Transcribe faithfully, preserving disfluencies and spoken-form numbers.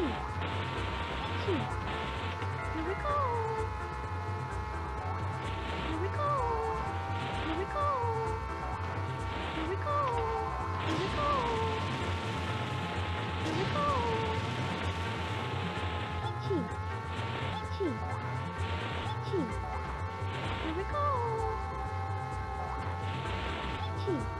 Here we go. Here we go. Here we go. Here we go. Here we go. Here we go. Here. Here. Here. Here we go. Here.